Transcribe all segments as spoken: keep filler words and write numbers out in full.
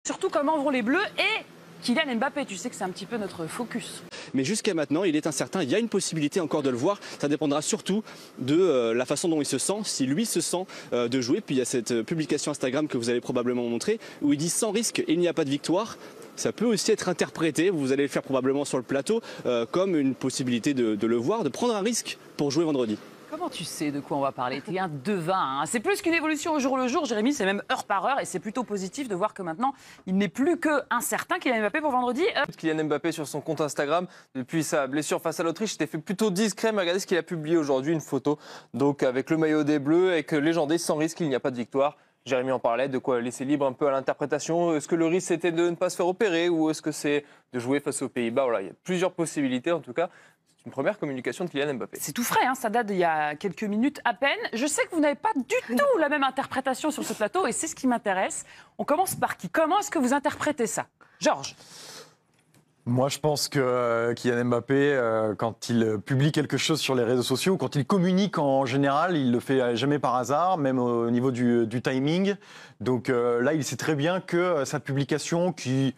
Surtout comment vont les Bleus et Kylian Mbappé, tu sais que c'est un petit peu notre focus. Mais jusqu'à maintenant, il est incertain. Il y a une possibilité encore de le voir. Ça dépendra surtout de euh, la façon dont il se sent, si lui se sent euh, de jouer. Puis il y a cette publication Instagram que vous allez probablement montrer, où il dit sans risque, il n'y a pas de victoire. Ça peut aussi être interprété, vous allez le faire probablement sur le plateau, euh, comme une possibilité de, de le voir, de prendre un risque pour jouer vendredi. Comment tu sais de quoi on va parler? T'es un devin, hein. C'est plus qu'une évolution au jour le jour, Jérémy, c'est même heure par heure. Et c'est plutôt positif de voir que maintenant, il n'est plus que incertain Kylian Mbappé pour vendredi. Euh... Kylian Mbappé sur son compte Instagram, depuis sa blessure face à l'Autriche, s'était fait plutôt discret. Mais regardez ce qu'il a publié aujourd'hui, une photo donc avec le maillot des Bleus, avec légendé sans risque, il n'y a pas de victoire. Jérémy en parlait, de quoi laisser libre un peu à l'interprétation. Est-ce que le risque c'était de ne pas se faire opérer ou est-ce que c'est de jouer face aux Pays-Bas? Voilà, il y a plusieurs possibilités en tout cas. C'est une première communication de Kylian Mbappé. C'est tout frais, hein, ça date d'il y a quelques minutes à peine. Je sais que vous n'avez pas du tout la même interprétation sur ce plateau et c'est ce qui m'intéresse. On commence par qui? Comment est-ce que vous interprétez ça? Georges? Moi, je pense que euh, Kylian Mbappé, euh, quand il publie quelque chose sur les réseaux sociaux, quand il communique en général, il le fait jamais par hasard, même au niveau du, du timing. Donc euh, là, il sait très bien que euh, sa publication qui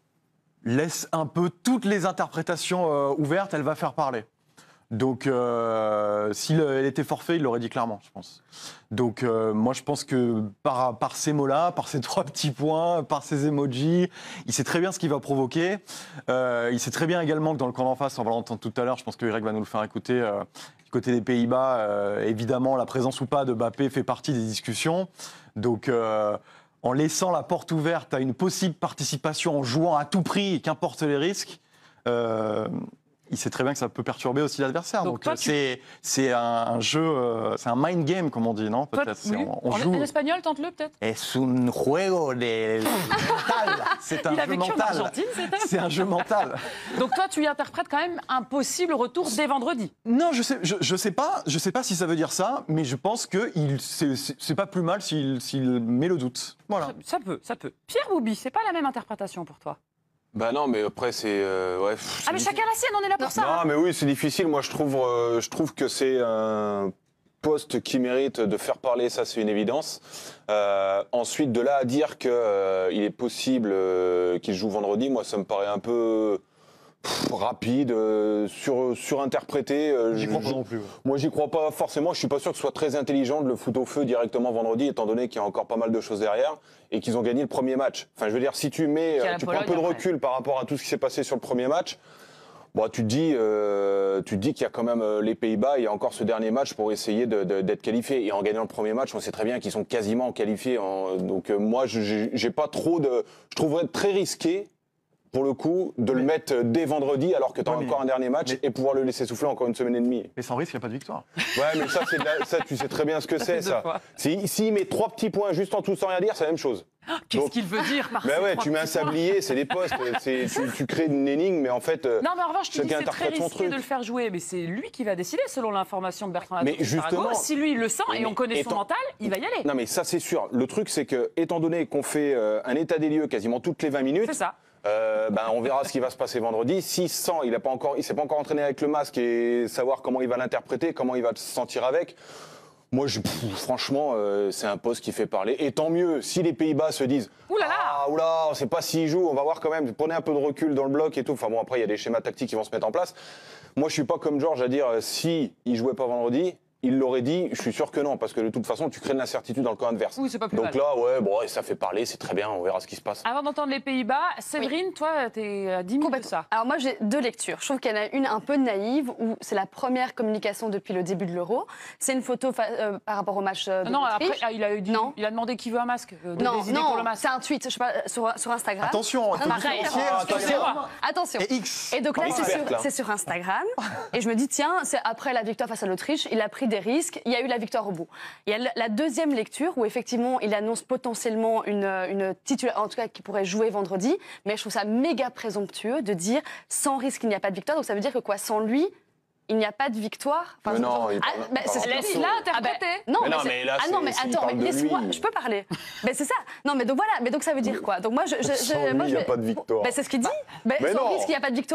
laisse un peu toutes les interprétations euh, ouvertes, elle va faire parler. Donc, euh, s'il était forfait, il l'aurait dit clairement, je pense. Donc, euh, moi, je pense que par, par ces mots-là, par ces trois petits points, par ces emojis, il sait très bien ce qu'il va provoquer. Euh, il sait très bien également que dans le camp d'en face, on va l'entendre tout à l'heure, je pense que Eric va nous le faire écouter, euh, du côté des Pays-Bas, euh, évidemment, la présence ou pas de Mbappé fait partie des discussions. Donc, euh, en laissant la porte ouverte à une possible participation, en jouant à tout prix, qu'importe les risques, euh, il sait très bien que ça peut perturber aussi l'adversaire. Donc, Donc tu... c'est un, un jeu, euh, c'est un mind game, comme on dit, non? Peut-être. Oui. On, on en, joue... en espagnol, tente-le peut-être. Es un juego de mental. C'est un il jeu a vécu mental. En Argentine, c'est un... un jeu mental. Donc toi, tu y interprètes quand même un possible retour dès vendredi. Non, je sais, je, je sais pas, je sais pas si ça veut dire ça, mais je pense que il, c'est, c'est pas plus mal s'il, s'il met le doute. Voilà. Ça, ça peut, ça peut. Pierre Boubi, c'est pas la même interprétation pour toi? Bah non, mais après, c'est... Euh, ouais, ah, mais chacun la sienne, on est là pour non, ça. Non, hein. mais oui, c'est difficile. Moi, je trouve, euh, je trouve que c'est un poste qui mérite de faire parler, ça, c'est une évidence. Euh, ensuite, de là à dire qu'il euh, est possible euh, qu'il joue vendredi, moi, ça me paraît un peu... Pff, rapide, euh, sur, surinterprété. Euh, j'y crois pas non plus. Moi, j'y crois pas forcément. Je suis pas sûr que ce soit très intelligent de le foutre au feu directement vendredi, étant donné qu'il y a encore pas mal de choses derrière et qu'ils ont gagné le premier match. Enfin, je veux dire, si tu mets, euh, tu prends un peu de recul par rapport à tout ce qui s'est passé sur le premier match, bon, tu te dis, euh, tu te dis qu'il y a quand même euh, les Pays-Bas, il y a encore ce dernier match pour essayer de, de, d'être qualifié. Et en gagnant le premier match, on sait très bien qu'ils sont quasiment qualifiés. En, donc euh, moi, je, j'ai pas trop de, je trouverais très risqué, pour le coup, de mais, le mettre dès vendredi alors que tu as ouais, encore mais, un dernier match mais, et pouvoir le laisser souffler encore une semaine et demie. Mais sans risque, il n'y a pas de victoire. Ouais, mais ça, c'est de la, ça, tu sais très bien ce que c'est, ça. S'il si met trois petits points juste en tout sans rien dire, c'est la même chose. Oh, qu'est-ce qu'il veut dire par bah ces ouais, trois tu mets un sablier, c'est des postes, tu, tu crées une énigme, mais en fait... Non, mais en revanche, tu dis c'est très risqué de le faire jouer, mais c'est lui qui va décider, selon l'information de Bertrand Latour. Mais justement... Si lui, il le sent et on connaît étant, son mental, il va y aller. Non, mais ça, c'est sûr. Le truc, c'est que, étant donné qu'on fait euh, un état des lieux quasiment toutes les vingt minutes... C'est ça. Euh, ben, on verra ce qui va se passer vendredi. S'il sent, il a pas encore, il s'est pas encore entraîné avec le masque et savoir comment il va l'interpréter, comment il va se sentir avec. Moi, je, pff, franchement, euh, c'est un poste qui fait parler. Et tant mieux, si les Pays-Bas se disent « Oulala, ah, oula, on sait pas s'il joue, on va voir quand même, prenez un peu de recul dans le bloc et tout. » Enfin bon, après, il y a des schémas tactiques qui vont se mettre en place. Moi, je suis pas comme Georges à dire euh, si il jouait pas vendredi. Il l'aurait dit, je suis sûr que non, parce que de toute façon, tu crées de l'incertitude dans le camp adverse. Oui, c'est pas plus Donc mal. là, ouais, bon, ça fait parler, c'est très bien, on verra ce qui se passe. Avant d'entendre les Pays-Bas, Séverine, oui. toi, t'es à dix minutes de ça. Alors moi, j'ai deux lectures. Je trouve qu'il y en a une un peu naïve, où c'est la première communication depuis le début de l'Euro. C'est une photo euh, par rapport au match de Non, après, ah, il, a dit, non. il a demandé qui veut un masque. Euh, non, non, c'est un tweet, je sais pas, sur, sur Instagram. Attention, non, pareil, attention. Attention. Et X. Et donc là, c'est sur, c'est sur Instagram. Et je me dis, tiens, c'est après la victoire face à l'Autriche, il a pris des risques, il y a eu la victoire au bout. Il y a la deuxième lecture où effectivement il annonce potentiellement une, une titulaire, en tout cas qui pourrait jouer vendredi, mais je trouve ça méga présomptueux de dire sans risque il n'y a pas de victoire, donc ça veut dire que quoi, sans lui il n'y a pas de victoire. Enfin, mais non, il parle, ah, bah, c'est laisse-la interpréter. Ah bah, non, mais, mais, non, mais là, ah non, mais attends, mais laisse-moi, je peux parler. Ben c'est ça. Non, mais donc voilà, mais donc ça veut dire quoi? Donc moi, je, je, sans je, lui, moi, il n'y a pas de victoire. Ben c'est ce qu'il dit. Ben, mais sans non. risque, il n'y a pas de victoire.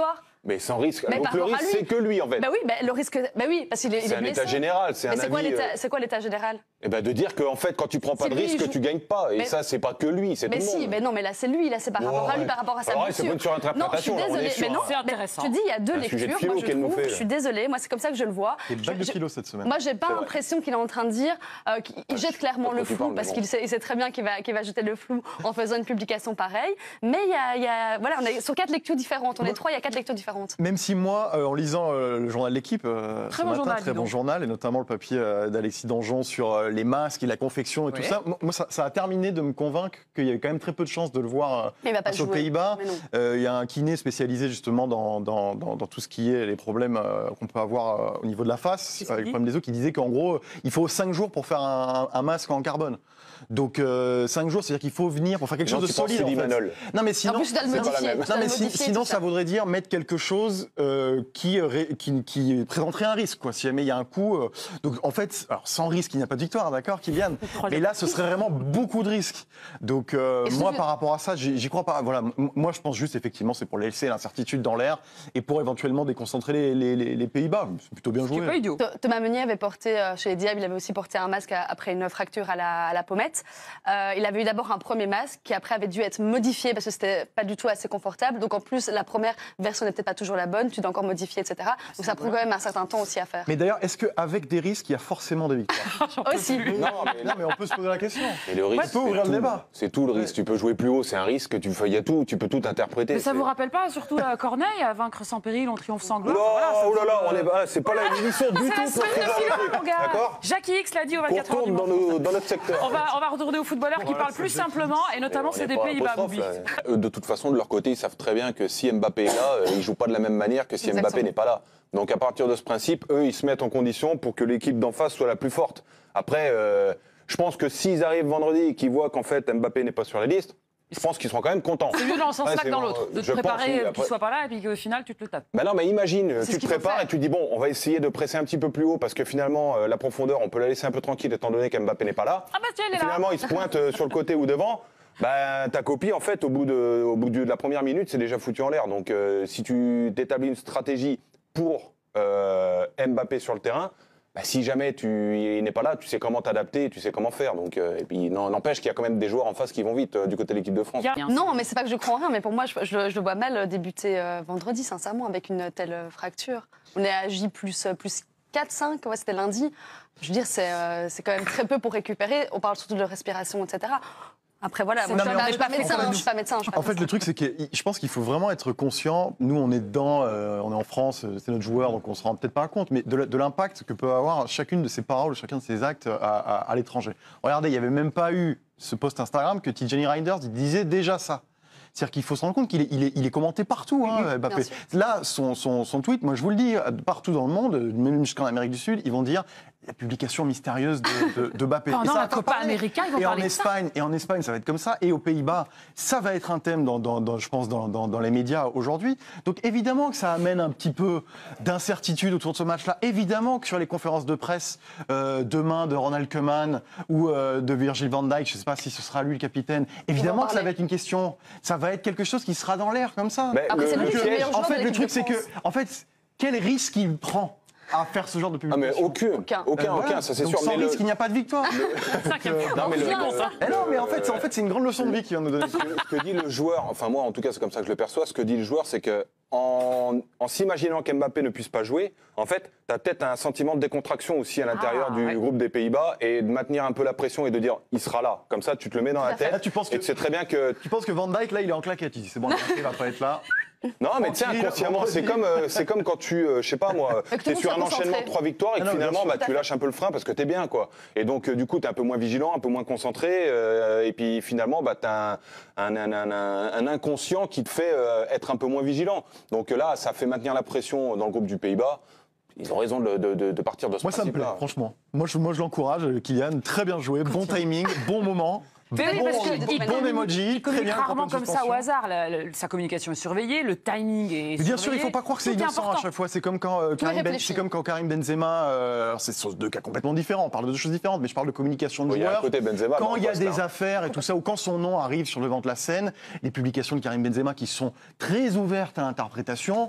Mais sans risque. Mais Donc le risque, c'est que lui, en fait. Bah oui, bah, le risque, bah oui, parce qu'il est, il est C'est un blessé. état général, c'est Mais un c'est quoi avis, l'état, euh, c'est quoi l'état général? Eh ben de dire qu'en fait, quand tu prends pas Si de lui, risque, il joue- tu gagnes pas. Et Mais- ça, c'est pas que lui, c'est tout Mais le si, monde. mais non, mais là c'est lui, là c'est par Oh, rapport à lui, ouais. par rapport à sa Alors là, c'est blessure. pas une surinterprétation, Non, je suis là, on est désolée, sur mais non, un- C'est mais intéressant. tu dis il y a deux Un sujet de lectures, philo moi je qu'elle nous trouve, fait, je là. suis désolée, moi c'est comme ça que je le vois. Et bague de Je- philo cette semaine. Moi, j'ai pas C'est vrai. l'impression qu'il est en train de dire euh, qu'il il jette clairement pas le quoi tu flou, parles, mais parce bon. qu'il sait, il sait très bien qu'il va, qu'il va jeter le flou en faisant une publication pareille. Mais il y a, il y a- voilà, on est sur quatre lectures différentes. On est Moi- trois, il y a quatre lectures différentes. Même si moi, euh, en lisant euh, le journal de l'équipe, euh, Très ce bon matin, journal, très dis bon donc. journal, et notamment le papier euh, d'Alexis Dangean sur euh, les masques et la confection et Oui. tout ça, moi ça, ça a terminé de me convaincre qu'il y avait quand même très peu de chances de le voir euh, Mais il va pas face aux jouer. Pays-Bas. Mais non. Euh, Il y a un kiné spécialisé justement dans, dans, dans, dans tout ce qui est les problèmes euh, qu'on peut avoir euh, au niveau de la face, Qu'est-ce euh, qu'il les dit problèmes des os, qui disait qu'en gros, il faut cinq jours pour faire un, un masque en carbone. Donc euh, cinq jours, c'est-à-dire qu'il faut venir pour faire quelque Les gens chose de qui pensent solide. en fait. Limanol. Non mais En sinon, plus, tu dois le c'est pas la modifier. même. tu dois non, mais le si- modifier, sinon, tout ça voudrait dire mettre quelque chose euh, qui, ré- qui, qui présenterait un risque, quoi. Si jamais il y a un coup. euh, donc, en fait, alors, sans risque, il n'y a pas de victoire, d'accord, Kylian. Mais là, ce serait vraiment beaucoup de risques. Donc, euh, Et moi, ce- par rapport à ça, j'y j'y crois pas. Voilà, m- moi, je pense juste, effectivement, c'est pour laisser l'incertitude dans l'air et pour éventuellement déconcentrer les, les- les- les Pays-Bas. C'est plutôt bien Ce qui est joué. pas idiot. Th- Thomas Meunier avait porté, euh, chez les Diables, il avait aussi porté un masque à- après une fracture à la, à la pommette. Euh, il avait eu d'abord un premier masque qui après avait dû être modifié parce que c'était pas du tout assez confortable. Donc en plus, la première version n'était pas toujours la bonne, tu dois encore modifier, et cetera. Donc ça prend quand même un certain temps aussi à faire. Mais d'ailleurs, est-ce qu'avec des risques, il y a forcément des victoires? Aussi. Non, mais, Non, mais on peut se poser la question. mais le risque, On peut ouvrir c'est le tout. débat. C'est tout le risque. Tu peux jouer plus haut, c'est un risque. Tu il y a tout, tu peux tout interpréter. Mais ça c'est- vous rappelle pas surtout la Corneille, à vaincre sans péril, on triomphe sans Oh gloire? là, Voilà, ça oh là vous- là, on est ah, c'est pas la émission du C'est tout. la pour semaine ce de genre de philo, truc. mon gars. D'accord. Jackie X l'a dit au On vingt-quatre heures du retourne dans, Mans. nos- dans notre secteur. On va, on va retourner au footballeur qui Voilà, parle c'est plus bien. simplement, et notamment On c'est est des pas Pays-Bas, apostrophe, Boubi. là. Eux, de toute façon, de leur côté, ils savent très bien que si Mbappé est là, euh, ils jouent pas de la même manière que si Mbappé Exactement. n'est pas là. Donc à partir de ce principe, eux, ils se mettent en condition pour que l'équipe d'en face soit la plus forte. Après, euh, je pense que s'ils arrivent vendredi et qu'ils voient qu'en fait Mbappé n'est pas sur la liste, je pense qu'ils seront quand même contents. C'est mieux dans le sens Ouais, là que c'est dans bon, l'autre, de te je pense, préparer oui, qu'il après- soit pas là et puis qu'au final tu te le tapes. Ben non, mais imagine, C'est tu ce te qu'il faut prépares faire. et tu dis bon, on va essayer de presser un petit peu plus haut parce que finalement, euh, la profondeur, on peut la laisser un peu tranquille étant donné qu'Mbappé n'est pas là. Ah bah tiens, il est là. Finalement, il se pointe euh, sur le côté ou devant. Ben, ta copie, en fait, au bout de, au bout de la première minute, c'est déjà foutu en l'air. Donc, euh, si tu t'établis une stratégie pour euh, Mbappé sur le terrain, ben, si jamais tu il n'est pas là, tu sais comment t'adapter, tu sais comment faire. Donc, euh, et puis, non- n'empêche qu'il y a quand même des joueurs en face qui vont vite euh, du côté de l'équipe de France. Il y a- Non, mais c'est pas que je crois en rien, mais pour moi, je, je- je le vois mal débuter euh, vendredi, sincèrement, avec une telle euh, fracture. On est à J plus, plus quatre, cinq, ouais, c'était lundi. Je veux dire, c'est euh, c'est quand même très peu pour récupérer. On parle surtout de respiration, et cetera. Après, voilà, moi, Non, je mais en ne suis pas fait, médecin, en fait, hein, je suis pas médecin. je suis pas En fait, le médecin. truc, c'est que je pense qu'il faut vraiment être conscient. Nous, on est dedans, euh, on est en France, euh, c'est notre joueur, donc on se rend peut-être pas compte, mais de, la- de l'impact que peut avoir chacune de ses paroles, chacun de ses actes à, à- à l'étranger. Regardez, il n'y avait même pas eu ce post Instagram que Tijani Reinders il disait déjà ça. C'est-à-dire qu'il faut se rendre compte qu'il est, il est, il est commenté partout, hein, Oui, Mbappé. bien sûr. Là, son, son, son tweet, moi je vous le dis, partout dans le monde, même jusqu'en Amérique du Sud, ils vont dire la publication mystérieuse de, de, de Mbappé. Et Pendant ça la va pas Copa parler. América, ils vont Et en parler de ça. Espagne, et en Espagne, ça va être comme ça. Et aux Pays-Bas, ça va être un thème, dans, dans, dans- je pense, dans, dans, dans les médias aujourd'hui. Donc évidemment que ça amène un petit peu d'incertitude autour de ce match-là. Évidemment que sur les conférences de presse euh, demain de Ronald Koeman ou euh, de Virgil van Dijk, je ne sais pas si ce sera lui le capitaine, évidemment que ça parler. va être une question, ça va être quelque chose qui sera dans l'air comme ça. Mais Après, le- c'est le logique, c'est le piège- meilleur En joueur fait, de le l'équipe truc, de c'est que, France. en fait, quel risque il prend à faire ce genre de Ah, publication? mais aucun, Aucun. aucun, Euh, voilà. aucun, ça c'est Donc, sûr. sans Mais le- risque, il n'y a pas de victoire. Cinquième fois. Non, mais le- Bien, le- ça. Eh non, mais en fait, c'est- en fait, c'est une grande leçon de vie qu'il vient de nous donner. ce que, ce que dit le joueur, enfin moi en tout cas c'est comme ça que je le perçois, ce que dit le joueur c'est que en, en s'imaginant qu'Mbappé ne puisse pas jouer, en fait tu as peut-être un sentiment de décontraction aussi à l'intérieur Ah, du ouais. groupe des Pays-Bas et de maintenir un peu la pression et de dire il sera là, comme ça tu te le mets dans la à fait. tête Là, tu penses que- et tu sais très bien que... Tu penses que Van Dijk, là, il est en claquette. Il dit, c'est bon, il va pas être là. Non mais tu sais Tranquille, inconsciemment vendredi. c'est comme, euh, c'est comme quand tu, euh, je sais pas moi, Mais que tout tu le es monde sur un soit enchaînement de concentré. trois victoires et Ah que non, bien finalement sûr. bah, Tout à tu fait. lâches un peu le frein parce que tu es bien quoi. Et donc euh, du coup tu es un peu moins vigilant, un peu moins concentré euh, et puis finalement bah, tu as un, un, un, un- un inconscient qui te fait euh, être un peu moins vigilant. Donc euh, là ça fait maintenir la pression dans le groupe du Pays-Bas. Ils ont raison de, de- de- de partir de ce Moi, ça me plaît, principe-là. franchement. Moi, je, moi, je l'encourage, Kylian. Très bien joué, bon timing, bon moment. Mais oui, bon, parce que bon, il bon communique- emoji, il très communique bien, rarement quand on comme fait ça au suspension. hasard. La- la- sa communication est surveillée, le timing est Mais bien sûr, il ne faut pas croire que c'est Tout est innocent à important. chaque fois. C'est comme quand, euh, Karim, ben, réfléchi. c'est comme quand Karim Benzema, euh, alors c'est sur deux cas complètement différents. On parle de deux choses différentes, mais je parle de communication de Il y a un joueurs. côté Benzema dans Quand le il y a poste, des hein. affaires et tout ça, ou quand son nom arrive sur le devant de la scène, les publications de Karim Benzema qui sont très ouvertes à l'interprétation.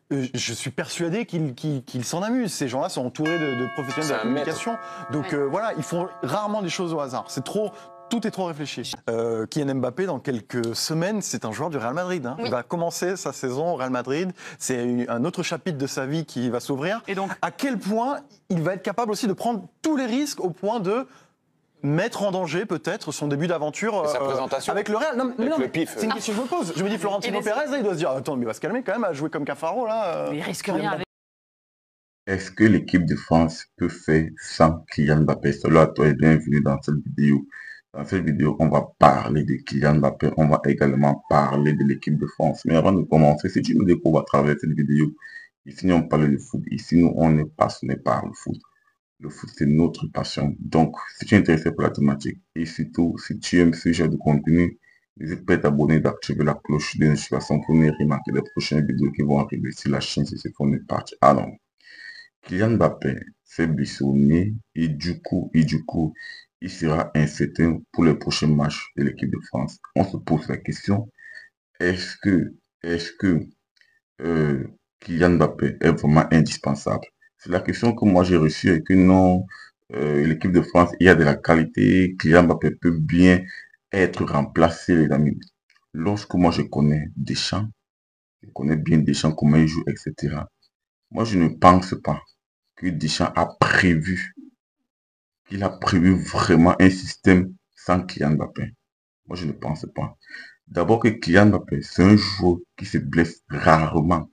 Euh, je suis persuadé qu'ils qu'ils, qu'ils s'en amusent. Ces gens-là sont entourés de, de professionnels de la communication. Donc euh, voilà, ils font rarement des choses au hasard. C'est trop... Tout est trop réfléchi. Euh, Kylian Mbappé, dans quelques semaines, c'est un joueur du Real Madrid. Hein. Oui. Il va commencer sa saison au Real Madrid. C'est un autre chapitre de sa vie qui va s'ouvrir. Et donc, à quel point il va être capable aussi de prendre tous les risques au point de mettre en danger peut-être son début d'aventure euh, sa présentation avec le Real. Non, mais non, le pif. C'est une question que je me pose. Je me dis, Florentino Pérez, là, il doit se dire, attends, mais il va se calmer quand même à jouer comme Cafaro là. Mais il risque rien avec. Est-ce que l'équipe de France peut faire sans Kylian Mbappé? Salut à toi et bienvenue dans cette vidéo. Dans cette vidéo, on va parler de Kylian Mbappé, on va également parler de l'équipe de France. Mais avant de commencer, si tu nous découvres à travers cette vidéo, ici on parle de foot, ici nous on est passionné par le foot. Le foot c'est notre passion. Donc, si tu es intéressé par la thématique et surtout si tu aimes ce genre de contenu, n'hésite pas à t'abonner, d'activer la cloche de notification pour ne rien manquer des prochaines vidéos qui vont arriver sur la chaîne si c'est qu'on est parti. Alors, Kylian Mbappé s'est blessé au nez et du coup, et du coup, il sera incertain pour les prochains matchs de l'équipe de France. On se pose la question, est-ce que, est-ce que euh, Kylian Mbappé est vraiment indispensable? C'est la question que moi j'ai reçue et que non, euh, l'équipe de France, il y a de la qualité, Kylian Mbappé peut bien être remplacé, les amis. Lorsque moi je connais Deschamps, je connais bien Deschamps, comment il joue, et cetera. Moi je ne pense pas que Deschamps a prévu qu'il a prévu vraiment un système sans Kylian Mbappé. Moi, je ne pense pas. D'abord que Kylian Mbappé, c'est un joueur qui se blesse rarement.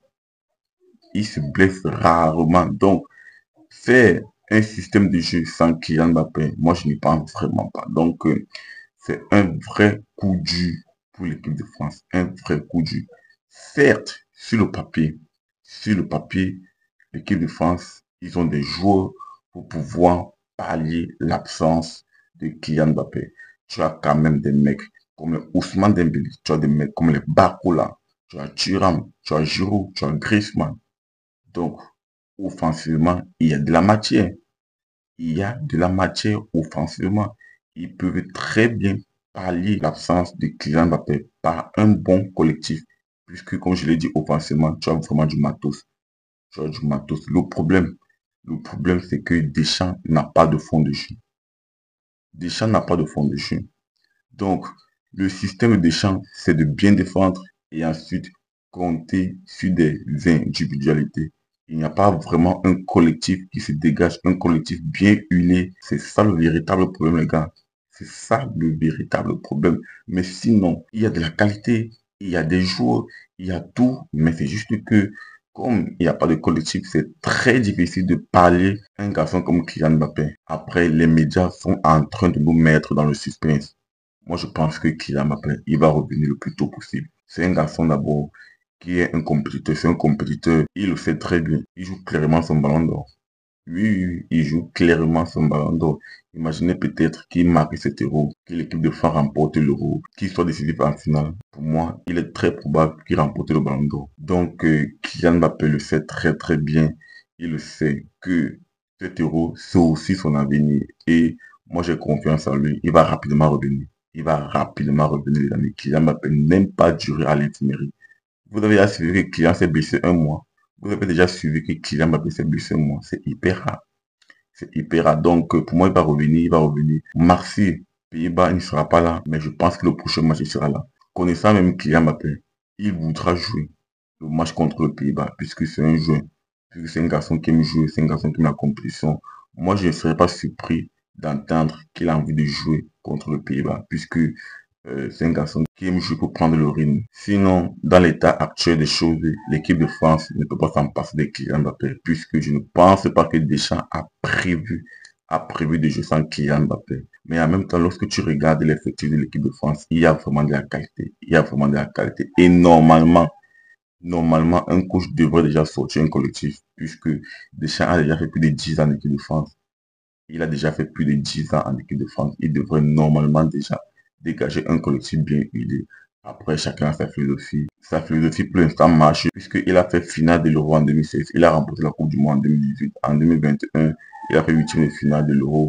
Il se blesse rarement. Donc, faire un système de jeu sans Kylian Mbappé, moi, je n'y pense vraiment pas. Donc, euh, c'est un vrai coup dur pour l'équipe de France. Un vrai coup dur. Certes, sur le papier, sur le papier, l'équipe de France, ils ont des joueurs pour pouvoir pallier l'absence de Kylian Mbappé. Tu as quand même des mecs comme Ousmane Dembélé, tu as des mecs comme les Barcola, tu as Thuram, tu as Giroud, tu as Griezmann. Donc, offensivement, il y a de la matière. Il y a de la matière offensivement. Ils peuvent très bien pallier l'absence de Kylian Mbappé par un bon collectif. Puisque, comme je l'ai dit, offensivement, tu as vraiment du matos. Tu as du matos. Le problème, Le problème, c'est que Deschamps n'a pas de fond de jeu. Deschamps n'a pas de fond de jeu. Donc, le système de Deschamps, c'est de bien défendre et ensuite compter sur des individualités. Il n'y a pas vraiment un collectif qui se dégage, un collectif bien huilé. C'est ça le véritable problème, les gars. C'est ça le véritable problème. Mais sinon, il y a de la qualité, il y a des joueurs, il y a tout. Mais c'est juste que comme il n'y a pas de collectif, c'est très difficile de parler un garçon comme Kylian Mbappé. Après, les médias sont en train de nous mettre dans le suspense. Moi, je pense que Kylian Mbappé, il va revenir le plus tôt possible. C'est un garçon d'abord qui est un compétiteur. C'est un compétiteur. Il le fait très bien. Il joue clairement son ballon d'or. Oui, oui, il joue clairement son ballon d'or. Imaginez peut-être qu'il marque cet euro, que l'équipe de France remporte l'euro, qu'il soit décisif en finale. Pour moi, il est très probable qu'il remporte le ballon d'or. Donc, euh, Kylian Mbappé le sait très très bien. Il le sait que cet euro, c'est aussi son avenir. Et moi, j'ai confiance en lui. Il va rapidement revenir. Il va rapidement revenir, les amis. Kylian Mbappé n'aime pas durer à l'infirmerie. Vous avez assuré que Kylian s'est blessé un mois. Vous avez déjà suivi que Kylian Mbappé s'est blessé un mois. C'est hyper rare. C'est hyper rare. Donc, pour moi, il va revenir. Il va revenir. Marseille, Pays-Bas, il ne sera pas là. Mais je pense que le prochain match, il sera là. Connaissant même Kylian Mbappé, il voudra jouer le match contre le Pays-Bas. Puisque c'est un joueur. Puisque c'est un garçon qui aime jouer. C'est un garçon qui aime la compétition. Moi, je ne serais pas surpris d'entendre qu'il a envie de jouer contre le Pays-Bas. Puisque Euh, c'est un garçon qui aime jouer pour prendre le rythme. Sinon, dans l'état actuel des choses, l'équipe de France ne peut pas s'en passer de Kylian Mbappé, puisque je ne pense pas que Deschamps a prévu, a prévu de jouer sans Kylian Mbappé. Mais en même temps, lorsque tu regardes l'effectif de l'équipe de France, il y a vraiment de la qualité. Il y a vraiment de la qualité. Et normalement, normalement, un coach devrait déjà sortir un collectif, puisque Deschamps a déjà fait plus de dix ans en équipe de France. Il a déjà fait plus de dix ans en équipe de France. Il devrait normalement déjà dégager un collectif bien huilé. Après, chacun a sa philosophie. Sa philosophie pour l'instant marche puisqu'il a fait finale de l'Euro en deux mille seize. Il a remporté la Coupe du Monde en deux mille dix-huit. En deux mille vingt et un, il a fait huitième de finale de l'Euro.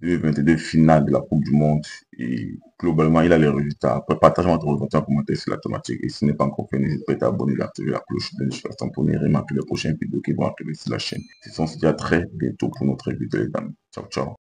deux mille vingt-deux finale de la Coupe du Monde. Et globalement, il a les résultats. Après, partage-moi ton ressenti en commentaire sur la thématique. Et si ce n'est pas encore fait, n'hésite pas à t'abonner et à activer la cloche de notification pour ne remarquer les prochaines vidéos qui vont arriver sur la chaîne. Et on se dit à très bientôt pour notre vidéo, les amis. Ciao, ciao.